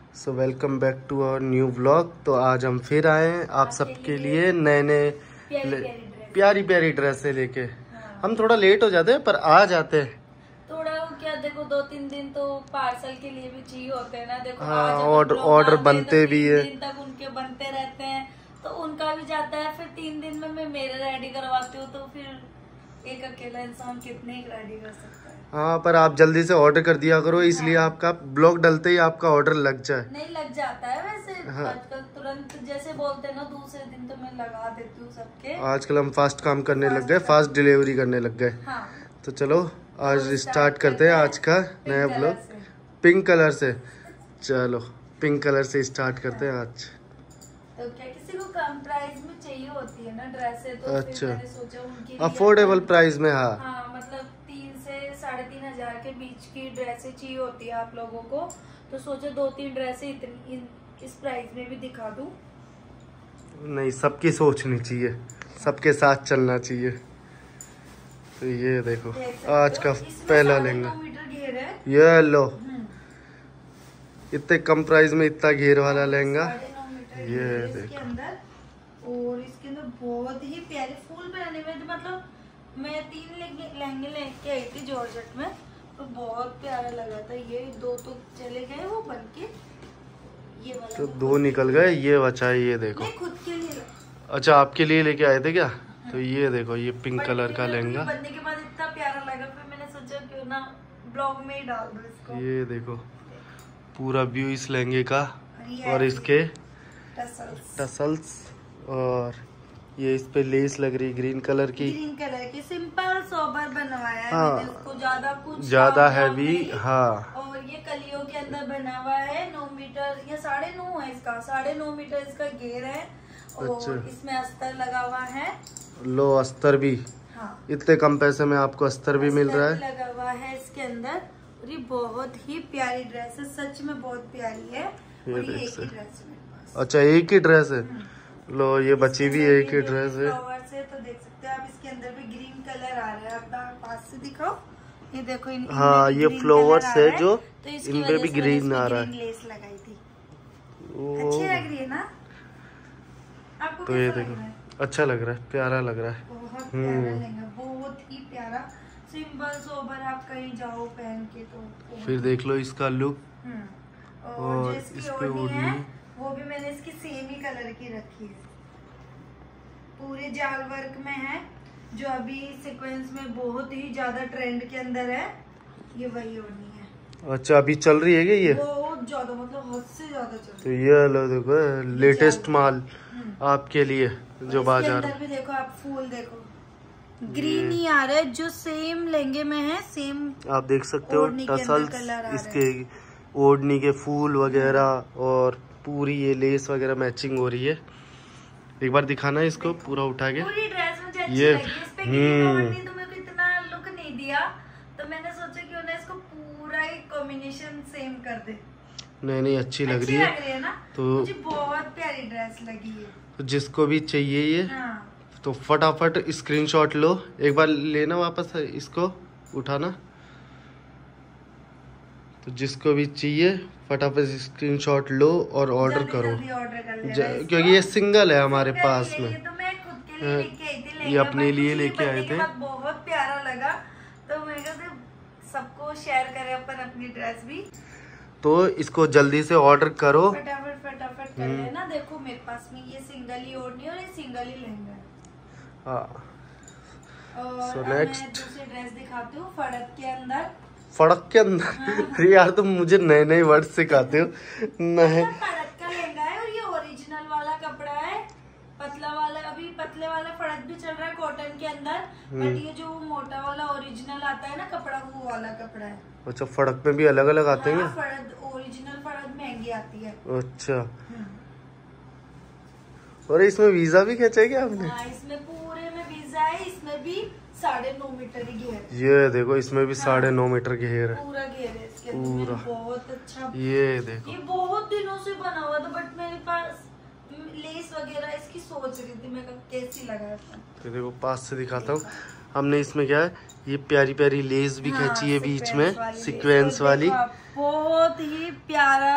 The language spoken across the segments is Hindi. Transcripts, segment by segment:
So welcome back to our new vlog. तो आज हम फिर आए हैं आप सबके लिए नए नए प्यारी प्यारी ड्रेसें लेके। हम थोड़ा लेट हो जाते हैं पर आ जाते हैं। थोड़ा क्या देखो 2-3 दिन तो पार्सल के लिए भी चाहिए होते हैं ना। देखो हाँ, ऑर्डर बनते भी है, 3 दिन तक उनके बनते रहते हैं तो उनका भी जाता है। फिर 3 दिन में मैं मेरे रेडी करवाती हूँ तो फिर एक अकेला इंसान कितने ही रेडी कर सकता है। हाँ, पर आप जल्दी से ऑर्डर कर दिया करो, इसलिए आपका ब्लॉग डलते ही आपका ऑर्डर लग जाए। नहीं लग जाता है वैसे। हाँ। आजकल तुरंत जैसे बोलते हैं ना दूसरे दिन तो मैं लगा देती हूँ सबके। आजकल हम फास्ट काम करने लग गए, फास्ट डिलीवरी करने लग गए। हाँ। तो चलो आज स्टार्ट करते हैं आज का नया ब्लॉग पिंक कलर से। चलो पिंक कलर से स्टार्ट करते हैं आज। तो क्या किसी को कम प्राइस में चाहिए होती है ना ड्रेसें, तो अच्छा, फिर मैंने सोचा उनके लिए अफोर्डेबल प्राइस में। हाँ हाँ, मतलब 3 से 3,500 के बीच की ड्रेसें चाहिए होती है आप लोगों को। तो सोचा 2-3 ड्रेसें इतनी इस प्राइस में भी दिखा दूं। नहीं, सबकी सोचनी चाहिए, सबके साथ चलना चाहिए। तो ये देखो आज का पहला लहंगा, ये लो इतने कम प्राइस में इतना घेर वाला लहंगा। ये देखो और इसके अंदर बहुत ही प्यारे फूल बनाने में, मतलब मैं 3 लहंगे लेके आई थी जॉर्जेट में, तो बहुत प्यारा लगा था। ये 2 तो चले गए वो बनके, ये वाला तो 2 निकल गए, ये बचा है। ये देखो खुद के लिए। अच्छा, आपके लिए लेके आए थे क्या? तो ये देखो ये पिंक कलर का लहंगा बनने के बाद इतना प्यारा लगा, फिर मैंने सोचा क्यों ना ब्लॉग में ही डाल दूं इसको। ये देखो पूरा व्यू इस लहंगे का और इसके टसल्स, और ये इस पे लेस लग रही ग्रीन कलर की सिंपल सोबर बनवाया है। हाँ, मैंने उसको ज्यादा हैवी। हाँ, और ये कलियों के अंदर बना हुआ है। 9 मीटर या 9.5 है इसका, 9.5 मीटर इसका घेर है। और अच्छा, इसमें अस्तर लगा हुआ है। लो अस्तर भी। हाँ, इतने कम पैसे में आपको अस्तर भी मिल रहा है। लगा हुआ है इसके अंदर। और ये बहुत ही प्यारी ड्रेस है, सच में बहुत प्यारी है। और ये एक ही ड्रेस है। अच्छा, एक ही ड्रेस है। लो ये बची भी एक ही ड्रेस है। से तो देख सकते हैं आप, इसके अंदर भी ग्रीन कलर आ रहा है। आप पास से दिखाओ, ये देखो हाँ, ये फ्लावर्स है जो तो इन पे भी ग्रीन आ रहा है। लेस लगाई थी, अच्छी लग रही है ना आपको? तो ये देखो अच्छा लग रहा है, प्यारा लग रहा है। बहुत प्यारा लहंगा, बहुत ही प्यारा, सिंपल सोबर। आप कहीं जाओ पहन के तो फिर देख लो इसका लुक। और इसकी ओढ़नी है वो भी मैंने इसकी सेम ही कलर की रखी है, पूरे जाल वर्क में है, जो अभी सीक्वेंस में बहुत ही ज्यादा ट्रेंड के अंदर है। ये वही ओढ़नी है। अच्छा, अभी चल रही है क्या ये? बहुत ज्यादा, मतलब हद से ज्यादा चल रही है। तो ये लो देखो लेटेस्ट माल आपके लिए जो बाजार में। देखो आप फूल देखो, ग्रीन ही आ रहा है जो सेम लहंगे में है, सेम आप देख सकते हो। टसल्स इसके ओढ़नी के फूल वगैरह और पूरी ये लेस वगैरह मैचिंग हो रही है। एक बार दिखाना इसको पूरा उठा के। पूरी ड्रेस मुझे अच्छी लगी। इस पे ग्रीन ओढ़नी तो मेरे को इतना लुक नहीं दिया, तो मैंने सोचा क्यों ना इसको पूरा ही कॉम्बिनेशन सेम कर दे। नहीं अच्छी लग रही है ना, तो मुझे बहुत प्यारी ड्रेस लगी है। तो जिसको भी चाहिए ये तो फटाफट स्क्रीनशॉट लो। एक बार लेना वापस इसको उठाना, तो जिसको भी चाहिए फटाफट स्क्रीनशॉट लो और ऑर्डर करो, क्योंकि ये सिंगल है हमारे पास में। तो मैं खुद के लिए लेके आई थी, ये अपने लिए लेके आए थे। बहुत प्यारा लगा, तो मैं सबको शेयर करें अपन अपनी ड्रेस भी। तो इसको जल्दी से ऑर्डर करो, फटाफट कर लेना। देखो मेरे पास में ये सिंगल ही ओढ़नी और ये सिंगल ही लहंगा है। और नेक्स्ट दूसरी ड्रेस दिखाती हूँ, फड़क के अंदर। फड़क के अंदर यार तुम मुझे नए नए वर्ड सिखाते हो। नहीं, फड़क का लहंगा है और ये ओरिजिनल वाला कपड़ा है, पतला वाला। अभी पतले वाला फड़क भी चल रहा है कॉटन के अंदर, बट ये जो मोटा वाला ओरिजिनल आता है ना कपड़ा, वो वाला कपड़ा है। अच्छा, फड़क में भी अलग अलग आते हैं? ओरिजिनल फड़क महंगी आती है। अच्छा, और इसमें वीजा भी खींचा है क्या आपने? हाँ, इसमें पूरे में वीजा है। इसमें भी 9.5 मीटर की घेर। ये देखो इसमें भी 9.5 मीटर की घेर है, पूरा घेर है इसके पूरा। बहुत अच्छा। ये देखो ये बहुत दिनों से बना हुआ था, बट मेरे पास लेस वगैरह इसकी सोच रही थी मैं कैसी लगा। तो देखो पास से दिखाता हूँ। हमने इसमें क्या है, ये प्यारी प्यारी लेस भी खींची है बीच में, सीक्वेंस वाली। बहुत ही प्यारा लहंगा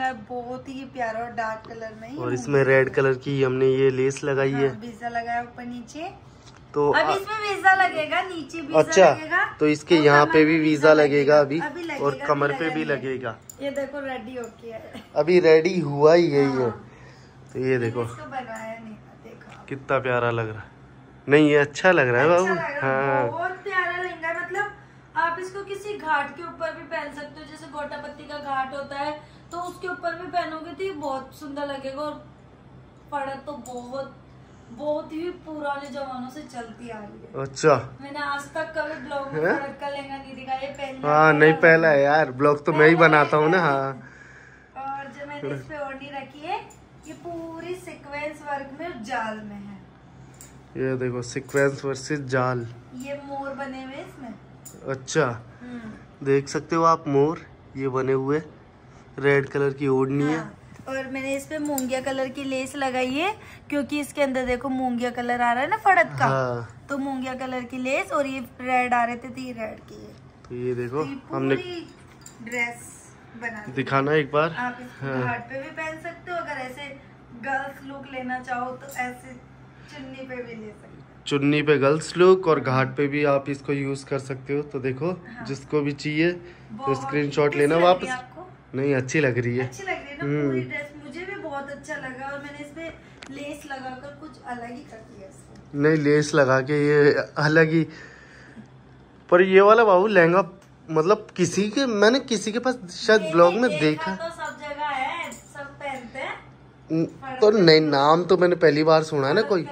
लहंगा है, बहुत ही प्यारा और डार्क कलर में ही। और इसमें रेड कलर की हमने ये लेस लगाई है। वीजा लगाया ऊपर नीचे। तो अभी इसमें वीजा लगेगा, नीचे वीजा अच्छा लगेगा, तो इसके यहाँ पे भी वीजा लगेगा अभी लगेगा, और कमर पे भी लगेगा। ये देखो रेडी हो गया है, अभी रेडी हुआ ही यही है। तो ये देखो इसको बनवाया नहीं, देखो कितना प्यारा लग रहा है। नहीं ये अच्छा लग रहा है बाबू। हाँ बहुत प्यारा लहंगा है। मतलब आप इसको किसी घाट के ऊपर भी पहन सकते हो, जैसे गोटापत्ती का घाट होता है तो उसके ऊपर भी पहनोगे तो ये बहुत सुंदर लगेगा। और फड़त तो बहुत ही पुराने जमानों से चलती आ रही है। अच्छा मैंने आज तक कभी ब्लॉग में फड़त का लहंगा नहीं दिखा, ये पहला। हाँ नहीं पहला है यार, ब्लॉग तो मैं ही बनाता हूँ ना। हाँ और जो मैंने इस पे ओढ़नी रखी है ये पूरी सीक्वेंस वर्क में जाल में है। ये देखो सीक्वेंस वर्सेस जाल, ये मोर बने हुए इसमें। अच्छा देख सकते हो आप मोर ये बने हुए। रेड कलर की ओढ़नी है। और मैंने इस पे मूंगिया कलर की लेस लगाई है, क्योंकि इसके अंदर देखो मूंगिया कलर आ रहा है ना फड़त का। हाँ। तो मूंगिया कलर की लेस और ये रेड आ रहे थे तो ये रेड की है। तो ये देखो तो हमने ड्रेस बना दिखाना एक बार। आप इसको घाट पे भी पहन सकते हो, अगर ऐसे गर्ल्स लुक लेना चाहो तो ऐसे चुन्नी पे भी ले सकते हो। चुन्नी पे गर्ल्स लुक और घाट पे भी आप इसको यूज कर सकते हो। तो देखो जिसको भी चाहिए तो स्क्रीनशॉट लेना वापस। नहीं अच्छी लग रही है, अच्छी लग रही है ना पूरी ड्रेस, मुझे भी बहुत अच्छा लगा। और मैंने इस पे लेस लगाकर कुछ अलग ही कर दिया इसको। नहीं लेस लगा के ये अलग ही। पर ये वाला बाबू लहंगा मतलब मैंने किसी के पास शायद ब्लॉग में देखा तो सब जगह है, सब पहनते हैं। तो नहीं नाम तो मैंने पहली बार सुना है ना कोई।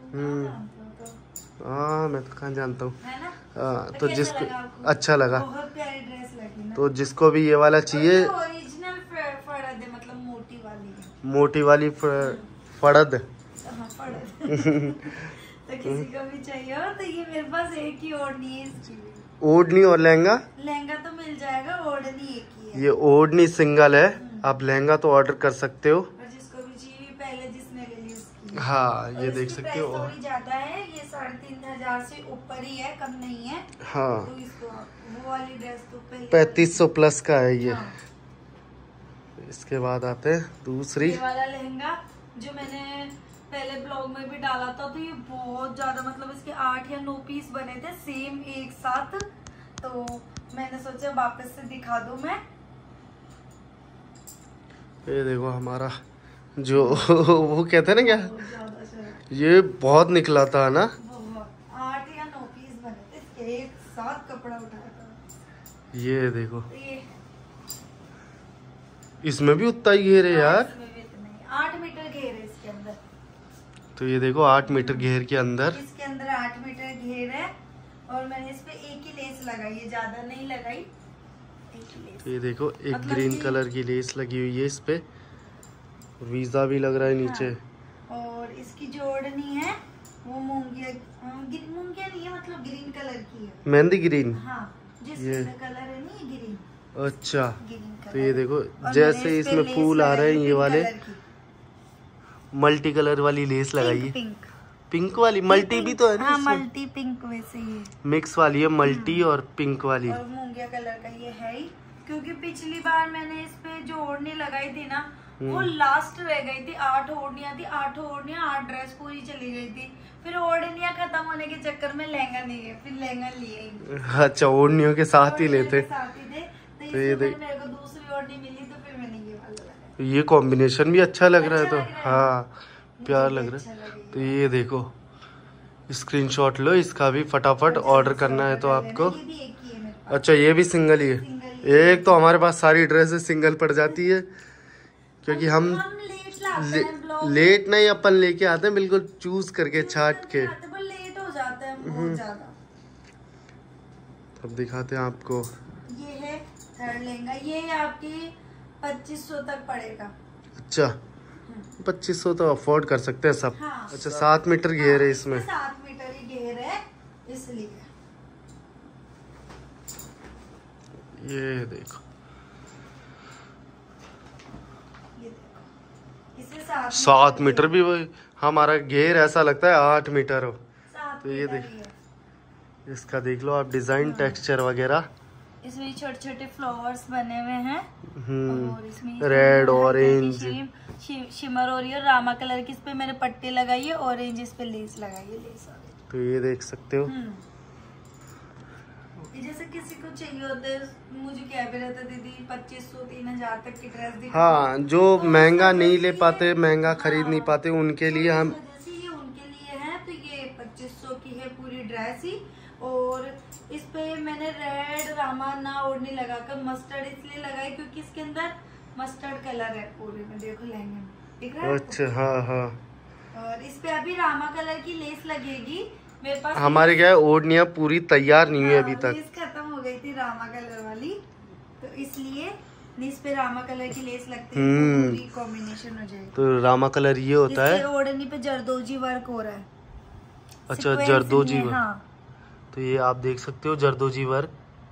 हाँ मैं तो कहाँ जानता हूँ। तो जिसको अच्छा लगा, बहुत प्यारी ड्रेस लगी ना। तो जिसको भी ये वाला चाहिए, ओरिजिनल फड़द है, मतलब मोटी वाली फड़द। हाँ, फड़द। तो किसी को भी चाहिए हो तो ये मेरे पास एक ही ओढ़नी है इसकी। ओढ़नी और लहंगा तो मिल जाएगा, ओढ़नी एक ही है। ये ओढ़नी सिंगल है, आप लहंगा तो ऑर्डर कर सकते हो। और जिसको भी चाहिए पहले जिसने ले ली उसकी। हाँ ये देख सकते हो। थोड़ी ज्यादा है, ये 3500 से ऊपर ही है, कम नहीं है। हाँ तो इसको वो वाली ड्रेस तो 3500 प्लस का है ये। हाँ। इसके बाद आते हैं दूसरी। ये वाला लहंगा जो मैंने पहले ब्लॉग में भी डाला था, तो ये बहुत ज्यादा मतलब इसके 8 या 9 पीस बने थे सेम एक साथ। तो मैंने सोचा वापस से दिखा दूं मैं। ये देखो हमारा जो वो कहते हैं ना क्या, ये बहुत निकला था ना। 8 या 9 पीस बने थे इसके, एक साथ कपड़ा उठाया था। ये देखो तो ये इसमें भी उतना ही घेर है यार। 8 मीटर घेर है इसके अंदर। तो ये देखो 8 मीटर घेर के अंदर, इसके अंदर 8 मीटर घेर है। और मैंने इस पे एक ही लेस लगाई है, ज्यादा नहीं लगाई, एक ही लेस। तो ये देखो एक मतलब ग्रीन कलर की लेस लगी हुई है इस पे, वीजा भी लग रहा है नीचे। हाँ। और इसकी जो ओढ़नी है वो मूंगिया नहीं है, मतलब ग्रीन कलर की है, मेहंदी ग्रीन। हाँ, जिस कलर है नहीं ग्रीन। अच्छा ग्रीन कलर। तो ये देखो जैसे इसमें फूल आ रहे हैं ये वाले मल्टी कलर वाली लेस लगाई है। पिंक वाली मल्टी भी तो है ना। हाँ, मल्टी पिंक वैसे ही मिक्स वाली है, मल्टी और पिंक वाली। और मूंगिया कलर का ये है ही, क्योंकि पिछली बार मैंने इस पे जो ओढ़नी लगाई थी ना वो लास्ट रह गई थी। 8 ओढ़नियां थी, 8 ओढ़नियां 8 ड्रेस पूरी चली गई थी। फिर ओढ़नियां खत्म होने के चक्कर में लहंगा नहीं है, फिर लहंगा लिए। अच्छा ओढ़नियों के साथ ही लेते। तो ये मेरे को दूसरी ओढ़नी मिली तो फिर मैंने ये वाला लगाया। ये कॉम्बिनेशन भी अच्छा लग रहा है। तो हाँ प्यार लग रहा है। तो ये देखो स्क्रीनशॉट लो इसका भी फटाफट, ऑर्डर करना है तो आपको। अच्छा ये भी सिंगल ही है। एक तो हमारे पास सारी ड्रेसेस सिंगल पड़ जाती है, क्योंकि हम लेट नहीं अपन लेके आते हैं बिल्कुल चूज करके छाट के। लेट हो जाता है बहुत ज्यादा। अब दिखाते हैं आपको। ये है थर्ड लहंगा, ये आपकी 2500 तक पड़ेगा। अच्छा 2500 तो अफोर्ड कर सकते हैं सब। हाँ। अच्छा 7 मीटर घेर है इसमें। 7 मीटर ही घेर है इसलिए। ये देखो इसे 7 मीटर भी वही हमारा घेर ऐसा लगता है 8 मीटर हो। तो ये देख इसका देख लो आप डिजाइन टेक्सचर वगैरह इसमें छोटे छोटे फ्लावर्स बने हुए हैं और इसमें रेड ऑरेंज शिमर हो रही है। रामा कलर की इस पे मैंने पट्टी लगाई है, ऑरेंज इस पे लेस लगाई है, लेस। तो ये देख सकते हो। जैसे किसी को चाहिए होता है, मुझे क्या भी रहता दीदी 2500-3000 तक की ड्रेस दिखा। हाँ, जो तो महंगा नहीं ले पाते, महंगा खरीद नहीं पाते, उनके लिए हम जैसे ये उनके लिए है। तो ये 2500 की है पूरी ड्रेस ही। और इस पे मैंने रेड रामा ना ओढ़नी लगाकर मस्टर्ड इसलिए लगाई क्योंकि इसके अंदर मस्टर्ड कलर है पूरे में, देखो लहंगे में दिख रहा है। अच्छा, हाँ हाँ। और इस पे अभी रामा कलर की लेस लगेगी मेरे पास। हमारे क्या है, ओढ़नियाँ पूरी तैयार नहीं हुई अभी तक। लेस खत्म हो गई थी रामा कलर वाली, तो इसलिए इस पे रामा कलर की लेस लगती है, तो पूरी कॉम्बिनेशन हो जाएगी। तो रामा कलर ये होता है। ओढ़नी पे जरदोजी वर्क हो रहा है। अच्छा, जरदोजी वर्क। हाँ। तो ये आप देख सकते हो जरदोजी वर्क,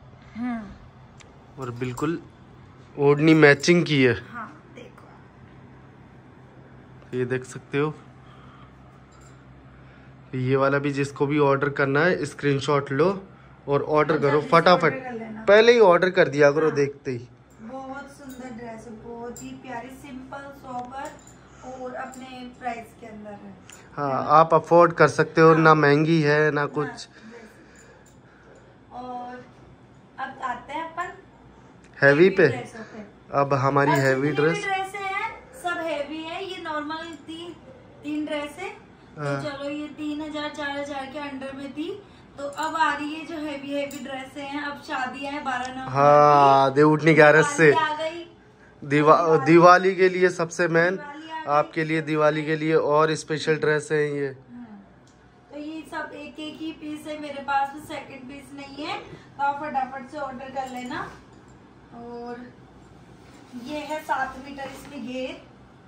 और बिल्कुल ओढ़नी मैचिंग की है। हाँ, देखो ये देख सकते हो। ये वाला भी जिसको भी ऑर्डर करना है स्क्रीनशॉट लो और ऑर्डर करो फटाफट। पहले ही ऑर्डर कर दिया करो, देखते ही। बहुत सुंदर ड्रेस है, बहुत ही प्यारी, सिंपल सोबर और अपने प्राइस के अंदर है। हाँ, आप अफोर्ड कर सकते हो। ना महंगी है ना कुछ। और अब आते हैं अपन हैवी पे। अब हमारी हैवी ड्रेस है, सब हैवी है। ये नॉर्मल तीन ड्रेस है, तो चलो ये 3000-4000 के अंडर में थी। तो अब आ रही है जो हैवी ड्रेस हैं। अब शादियां हैं 12 नवंबर। हाँ, देवउठनी 11 से आ गई। दिवाली के लिए सबसे मेन, आपके लिए दिवाली के लिए और स्पेशल ड्रेस है ये। तो ये सब एक एक ही पीस है मेरे पास में, सेकंड पीस नहीं है। तो आप फटाफट से ऑर्डर कर लेना। और ये है 7 मीटर इसमें घेर,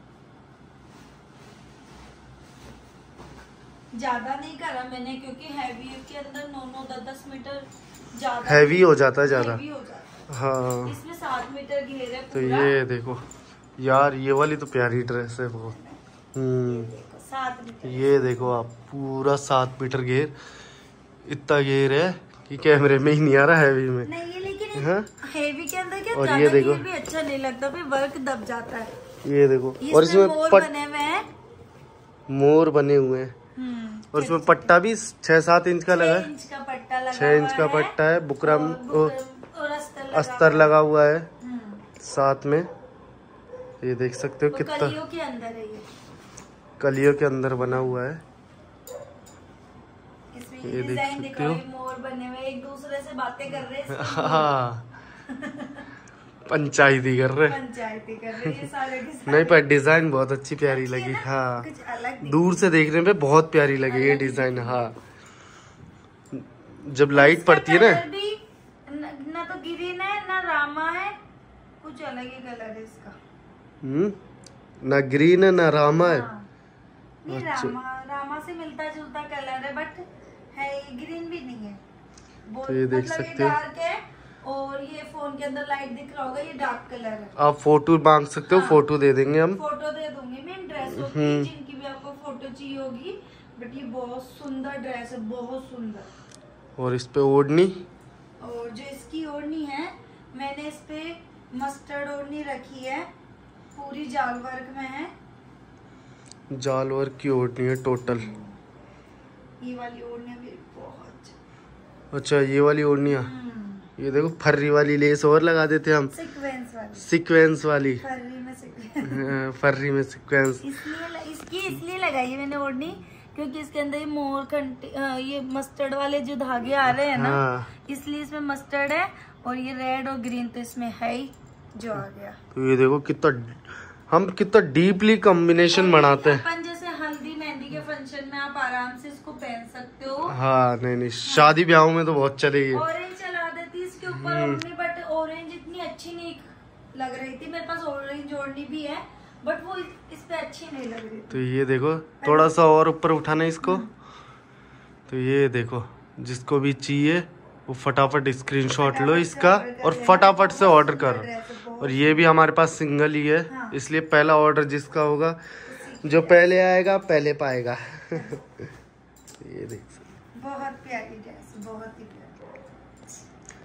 ज्यादा नहीं करा मैंने क्योंकि हैवी के अंदर 9-10 मीटर ज्यादा हैवी हो जाता है ज्यादा। हाँ, इसमें 7 मीटर घेर है तो ये देखो यार, ये वाली तो प्यारी ड्रेस है बहुत। 7 मीटर। ये देखो आप, पूरा 7 मीटर घेर। इतना घेर है कि कैमरे में ही नहीं आ रहा हैवी में। नहीं, लेकिन हैवी के अंदर क्या और ज्यादा ये देखो भी अच्छा नहीं लगता, फिर वर्क दब जाता है। ये देखो, और इसमें मोर बने हुए हैं। मोर बने हुए हैं। और इसमें पट्टा भी 6-7 इंच का लगा है। 6 इंच का पट्टा है। बुकरम और अस्तर लगा हुआ है साथ में। ये देख सकते हो कितना कलियों के अंदर है। ये कलियों के अंदर बना हुआ है। इसमें ये देख सकते हो, मोर बने हुए एक दूसरे से बातें कर रहे हैं। हाँ, पंचायती कर रहे ये सारे नहीं, पर डिजाइन बहुत अच्छी प्यारी लगी। हाँ, दूर से देखने पे बहुत प्यारी लगी ये डिजाइन। हाँ, जब लाइट पड़ती है ना तो ग्रीन है ना रामा है, कुछ अलग ही कलर है इसका। ना ग्रीन है ना रामा है। नहीं, रामा से मिलता जुलता कलर है, बट है ग्रीन भी नहीं है। तो ये देख सकते हो। डार्क है और ये फोन के अंदर लाइट दिख रहा होगा, ये डार्क कलर है। आप फोटो मांग सकते हो। फोटो दे देंगे हम। फोटो दे दूंगी मैं ड्रेसों की, जिनकी भी आपको फोटो चाहिए होगी। बट ये बहुत सुंदर ड्रेस है, बहुत सुंदर। और इस पे ओढ़नी, और जो इसकी ओढ़नी है, मैंने इस पे मस्टर्ड ओढ़नी रखी है, पूरी जाल वर्क में है। जाल वर्क की ओढ़नी है टोटल। ये वाली ओढ़नी भी बहुत अच्छा, ये वाली ओढ़निया। ये देखो, फर्री वाली लेस और लगा देते हम। सीक्वेंस वाली फर्री में सीक्वेंस। इसलिए लगाई है मैंने ओढ़नी क्योंकि इसके अंदर ये मोर ये मस्टर्ड वाले जो धागे आ रहे हैं ना, इसलिए इसमें मस्टर्ड है। और ये रेड और ग्रीन तो इसमें है ही जो आ गया। तो ये देखो हम कितना डीपली कॉम्बिनेशन बनाते हैं। अपन जैसे हल्दी मेहंदी के फंक्शन में आप आराम से इसको पहन सकते हो। हाँ, नहीं, शादी ब्याहों में तो बहुत चलेगी। ऑरेंज चला देती इसके ऊपर ओढ़नी, बट ऑरेंज इतनी अच्छी नहीं लग रही थी। मेरे पास ऑरेंज ओढ़नी भी है, बट वो इस पे अच्छी नहीं लग रही। तो ये देखो, थोड़ा सा और ऊपर उठाना इसको। तो ये देखो, जिसको भी चाहिए वो फटाफट स्क्रीनशॉट लो इसका और फटाफट से ऑर्डर करो। और ये भी हमारे पास सिंगल ही है, इसलिए पहला ऑर्डर जिसका होगा, जो पहले आएगा पहले पाएगा। ये देख बहुत प्यारी ड्रेस, बहुत ही प्यारी।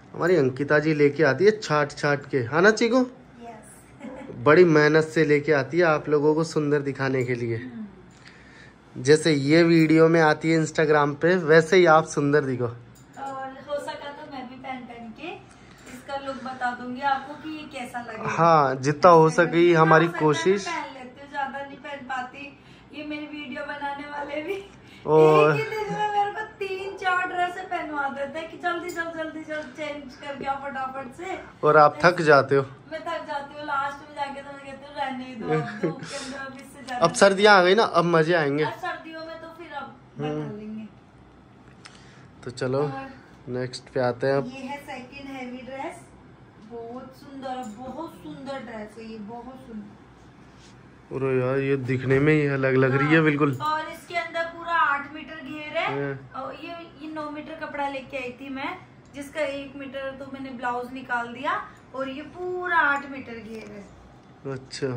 हमारी अंकिता जी लेके आती है छाट छाट के, है ना चीकू? यस। बड़ी मेहनत से लेके आती है आप लोगों को सुंदर दिखाने के लिए। जैसे ये वीडियो में आती है इंस्टाग्राम पे, वैसे ही आप सुंदर दिखो। और हो सका तो मैं भी पहन के इसका लुक बता दूंगी आपको कि ये कैसा लगेगा। हाँ, जितना हो सके हमारी कोशिश। पहन लेती हूँ, ज्यादा नहीं पहन पाती। ये मेरी वीडियो बनाने वाले भी और एक ही दिन में मेरे को 3-4 ड्रेसें पहनवा देते हैं कि जल्दी चेंज करके आओ फटाफट से। और आप थक जाते हो। मैं थक जाती हूँ, लास्ट में जाके तो मैं कहती हूँ रहने ही दो, अब धूप के अंदर अब इससे ज्यादा। अब सर्दियाँ आ गई ना, अब मजे आएंगे। अब सर्दियों में तो फिर अब बना लेंगे। तो चलो नेक्स्ट पे आते हैं अब। ये है सेकंड हैवी ड्रेस, बहुत सुंदर ड्रेस है ये, बहुत सुंदर। अरे यार ये दिखने में ही अलग लग रही है बिल्कुल। और इसके अंदर पूरा 8 मीटर घेर है। और ये 9 मीटर कपड़ा लेके आई थी मैं, जिसका 1 मीटर तो मैंने ब्लाउज निकाल दिया, और ये पूरा 8 मीटर घेर है। अच्छा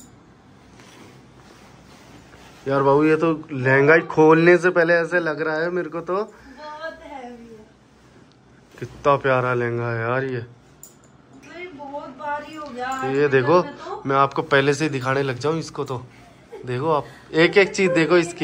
यार बाबू, ये तो लहंगा ही खोलने से पहले ऐसे लग रहा है मेरे को तो बहुत हैवी है। कितना प्यारा लहंगा है यार ये। बहुत भारी हो गया। ये देखो, मैं आपको पहले से ही दिखाने लग जाऊं इसको, तो देखो आप एक एक चीज देखो इसकी।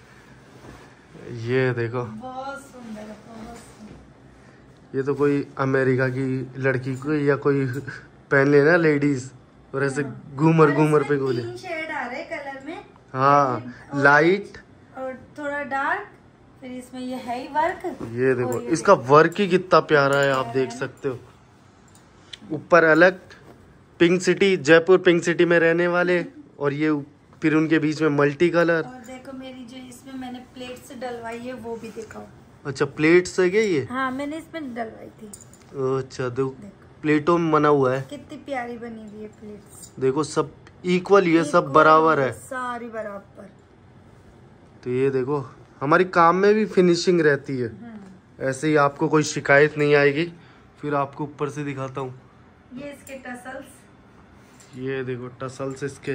ये देखो, बहुत सुंदर है, बहुत सुंदर। ये तो कोई अमेरिका की लड़की को या कोई पहन लेना लेडीज, और ऐसे घूमर पे गोले। 3 शेड आ रहे कलर में। हाँ, लाइट और थोड़ा डार्क, फिर इसमें ये है ही वर्क। ये देखो, इसका वर्क ही कितना प्यारा है, आप देख सकते हो। ऊपर अलग pink city, Jaipur pink city में रहने वाले, और ये फिर उनके बीच में मल्टी कलर। और देखो मेरी जो इसमें मैंने प्लेट से डलवाई है वो भी दिखाओ। अच्छा, प्लेट से क्या ये? हाँ, मैंने इसमें डलवाई थी। अच्छा, देखो प्लेटों में बना हुआ है। कितनी प्यारी बनी हुई है प्लेट्स। देखो सब इक्वल ही है, सब बराबर है, सारी बराबर। तो ये देखो हमारी काम में भी फिनिशिंग रहती है। ऐसे ही आपको कोई शिकायत नहीं आएगी। फिर आपको ऊपर से दिखाता हूँ, ये इसके टसल्स, ये देखो टसल्स इसके।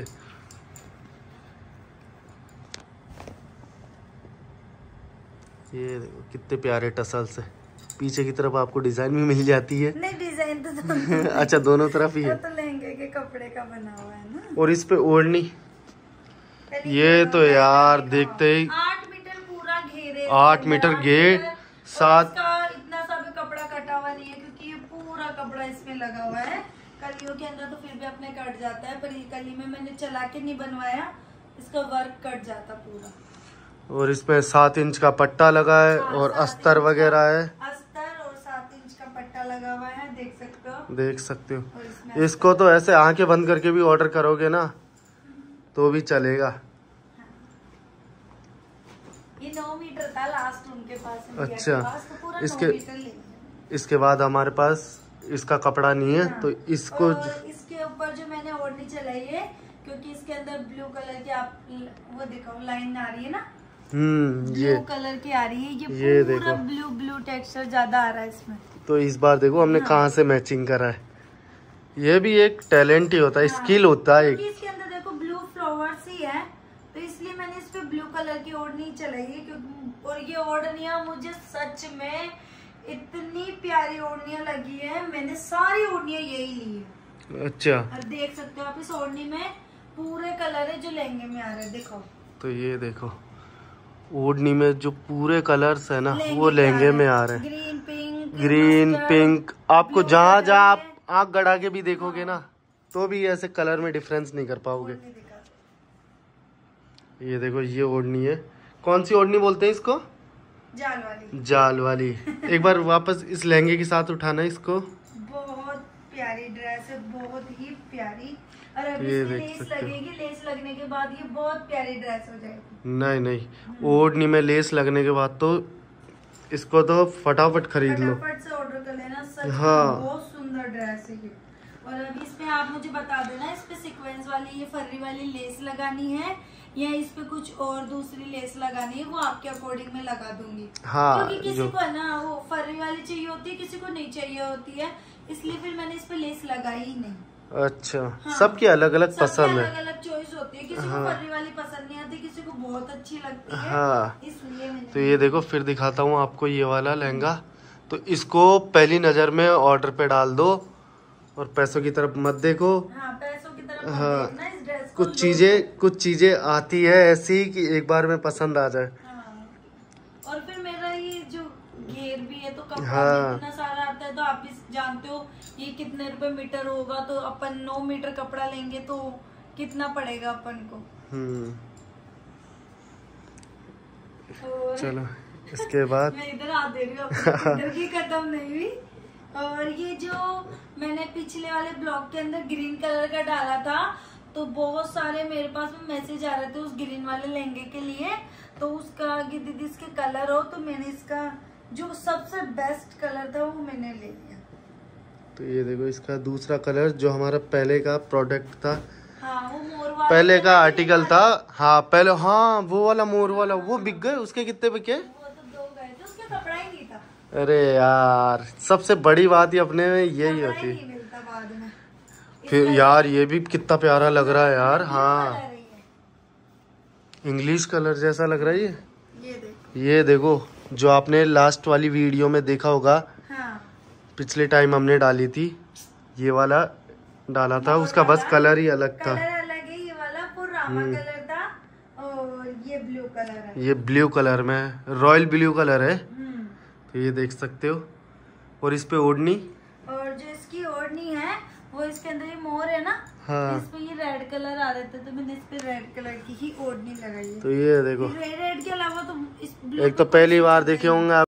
ये देखो कितने प्यारे टसल्स है। पीछे की तरफ आपको डिजाइन भी मिल जाती है। नहीं, डिजाइन तो अच्छा, दोनों तरफ ही है। तो लहंगे के कपड़े का बना हुआ है ना। और इस पे ओढ़नी, ये तो यार देखते ही 8 मीटर पूरा घेरे, 8 मीटर घेर, 7 इतना सा भी कपड़ा कटा हुआ नहीं है, क्योंकि ये पूरा कपड़ा इसमें लगा हुआ है। कलियों के अंदर तो फिर भी अपने कट जाता है, पर ये कली में मैंने चला के नहीं बनवाया, इसका वर्क कट जाता पूरा। और इसमें 7 इंच का पट्टा लगा है। हाँ, और अस्तर वगैरह है, अस्तर और 7 इंच का पट्टा लगा हुआ है, देख सकते हो। देख सकते हो। और इसमें इसको तो ऐसे आंखें बंद करके भी ऑर्डर करोगे ना तो भी चलेगा। ये 9 मीटर था लास्ट उनके पास, अच्छा, तो पूरा 9 इसके मीटर ले लिया। इसके बाद हमारे पास इसका कपड़ा नहीं है। हाँ। तो इसको और इसके ऊपर जो मैंने ओढ़नी चलाई है, क्योंकि इसके अंदर ब्लू कलर की, आप वो दिखाओ लाइन आ रही है ना, ये ब्लू कलर की आ रही है। ये पूरा ब्लू टेक्सचर ज्यादा आ रहा है इसमें। तो इस बार देखो हमने कहाँ से मैचिंग करा है। ये भी एक टैलेंट ही होता है, स्किल होता है एक। इसके अंदर देखो ब्लू फ्लावर्स ही है, तो इसलिए मैंने इस पे ब्लू कलर की ओढ़नी चलाई है, क्योंकि और ये ओढ़नियां मुझे सच में इतनी प्यारी ओढ़नियां लगी है, मैंने सारी ओढ़नियां यही ली है। अच्छा, और देख सकते हो आप इस ओढ़नी में पूरे कलर है जो लहंगे में आ रहे हैं, देखो। तो ये देखो ओढ़नी में जो पूरे कलर्स है ना, वो लहंगे में आ रहे हैं। ग्रीन पिंक आपको जहाँ जहाँ आप आँख गड़ा के भी देखोगे ना, तो भी ऐसे कलर में डिफरेंस नहीं कर पाओगे। ये देखो, ये ओढ़नी है। कौन सी ओढ़नी बोलते हैं इसको? जाल वाली। जाल वाली। एक बार वापस इस लहंगे के साथ उठाना इसको। बहुत प्यारी ड्रेस है, बहुत ही प्यारी। और अभी ये इसमें देख लेस सकते हो। लगेगी, लेस लगने के बाद ये बहुत प्यारी ड्रेस हो जाएगी। नहीं, ओढ़नी में लेस लगने के बाद तो इसको तो फटाफट खरीद लो, फटाफट से ऑर्डर कर लेना। सच हाँ। में बहुत सुंदर ड्रेस है ये। और अभी इसमें आप मुझे बता देना, इस पे सीक्वेंस वाली, ये फर्री वाली लेस लगानी है या इस पे कुछ और दूसरी लेस लगानी है, वो आपके अकॉर्डिंग में लगा दूंगी। हाँ, क्योंकि किसी को है ना वो फर्री वाली चाहिए होती है, किसी को नहीं चाहिए होती है, इसलिए फिर मैंने इस पे लेस लगाई ही नहीं। अच्छा, हाँ। सबकी अलग अलग पसंद है, अलग अलग चॉइस होती है, किसी को फर्री वाली पसंद नहीं आती, किसी को बहुत अच्छी लगती है। हाँ। इसलिए मैंने तो ये देखो, फिर दिखाता हूँ आपको ये वाला लहंगा। तो इसको पहली नज़र में ऑर्डर पे डाल दो और पैसों की तरफ मत देखो। हाँ, पैसों की तरफ हाँ, मत देखना, इस ड्रेस को कुछ चीजें आती है ऐसी कि एक बार में पसंद आ जाए। हाँ। और फिर मेरा ये जो घेर भी है तो कपड़ा हाँ। इतना सारा आता है, तो आप इस जानते हो ये कितने रुपए मीटर होगा, तो अपन 9 मीटर कपड़ा लेंगे तो कितना पड़ेगा अपन को। और चलो इसके बाद मैं इधर आ दे रही हूँ, इधर की खत्म नहीं हुई। और ये जो मैंने पिछले वाले ब्लॉग के अंदर ग्रीन कलर का डाला था, तो बहुत सारे मेरे पास में मैसेज आ रहे थे उस ग्रीन वाले लहंगे के लिए, तो उसका कि दीदी इसके कलर हो, तो मैंने इसका जो सबसे बेस्ट कलर था वो मैंने ले लिया। तो ये देखो इसका दूसरा कलर जो हमारा पहले का प्रोडक्ट था। हाँ, वो मोर वाला पहले का आर्टिकल था। हाँ पहले, हाँ वो वाला मोर वाला, वो बिक गए। उसके कितने बिके? वो तो 2 गए थे, उसके कपड़ा ही नहीं था। अरे यार, सबसे बड़ी बात ही अपने में यही कपड़ा होती। ही नहीं मिलता बाद में। फिर यार ये भी कितना प्यारा लग रहा है यार। हाँ, इंग्लिश कलर जैसा लग रहा है ये देखो जो आपने लास्ट वाली वीडियो में देखा होगा। हाँ। पिछले टाइम हमने डाली थी, ये वाला डाला था, उसका बस कलर ही अलग था। कलर अलग है, ये वाला पूरा रामा कलर था और ये ब्लू कलर है। ये ब्लू कलर में, रॉयल ब्लू कलर है। तो ये देख सकते हो। और इस पे ओढ़नी, और जो इसकी ओढ़नी है वो इसके अंदर ये मोर है ना। हाँ। इस पे ये रेड कलर आ रहे थे, तो मैंने इस पे रेड कलर की ही ओढ़नी लगाई है। तो ये देखो, रेड के अलावा तो इस एक तो पहली बार देखे होंगे आप।